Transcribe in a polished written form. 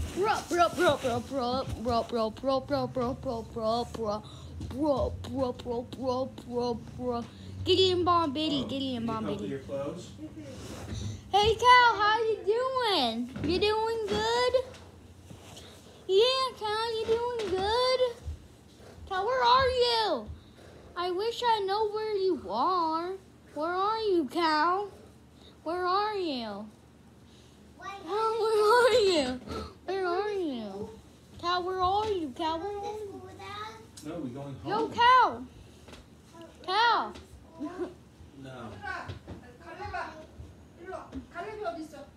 Gideon Bomb Biddy, Gideon Bomb Biddy. Your clothes? Hey Cal, how you doing? You doing good? Yeah, Cal, you doing good? Cal, where are you? I wish I know where you are. Where are you, Cal? Where are you? Cal, where are you? Where are you? Cal, where are you? Cal, where are you? No, we're going home. Yo, Cal. Cal. No. 가려봐. 일로 와. 가려비 어디 있어?